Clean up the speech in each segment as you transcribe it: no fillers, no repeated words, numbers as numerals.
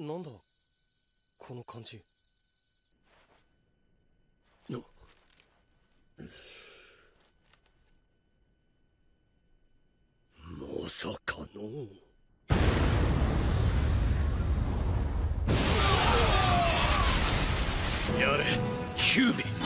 なんだこの感じ。 まさかのやれキュービ。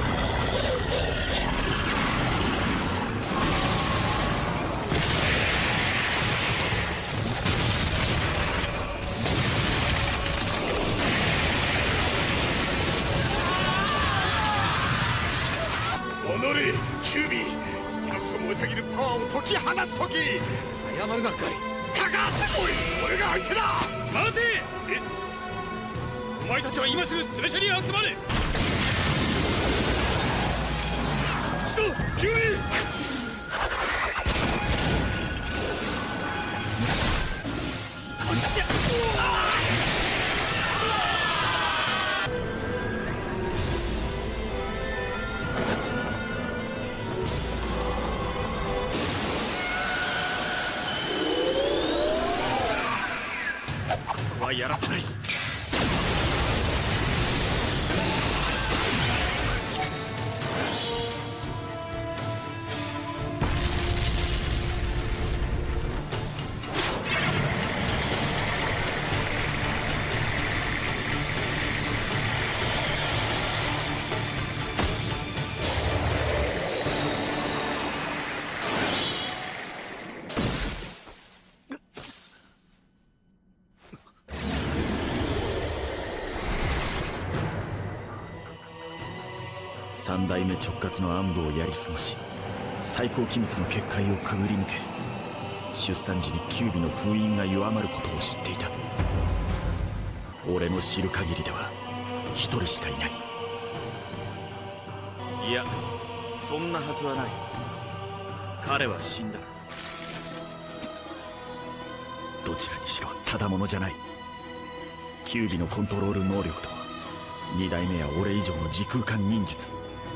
おのれキュービー、今こそ燃えたぎるパワーを解き放つ時。 謝るなっかい。 かかってこい、俺が相手だ。 待て。お前たちは今すぐ詰め所に集まれ。 キュービー、ここはやらせない。 三代目直轄の暗部をやり過ごし、最高機密の結界をくぐり抜け、出産時にキュービの封印が弱まることを知っていた。俺の知る限りでは一人しかいない。いや、そんなはずはない。彼は死んだ。どちらにしろただものじゃない。キュービのコントロール能力と二代目や俺以上の時空間忍術。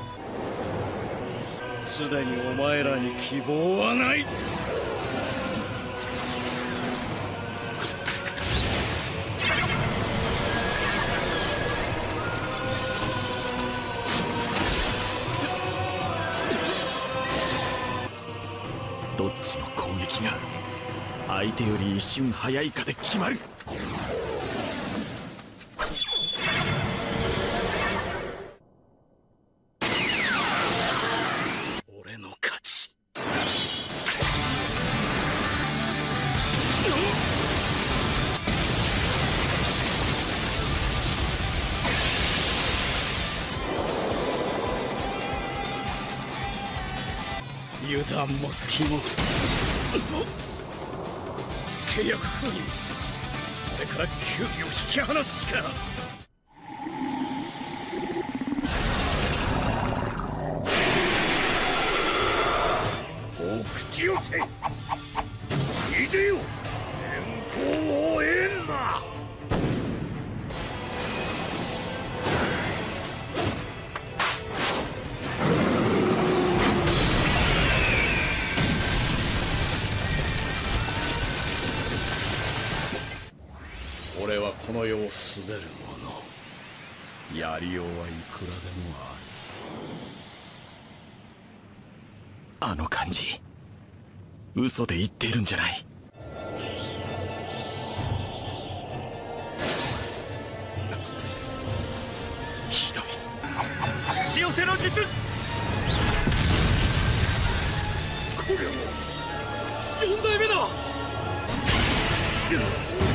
すでにお前らに希望はない。 どっちの攻撃が相手より一瞬早いかで決まる。俺の勝ち。 油断も隙も契約封印。これからキュービを引き離す気か。お口をせいでよ、変更をえんな。俺はこの世を滑る者。やりようはいくらでもある。 あの感じ、嘘で言っているんじゃない。ひどい。口寄せの術。これは 4代目だ。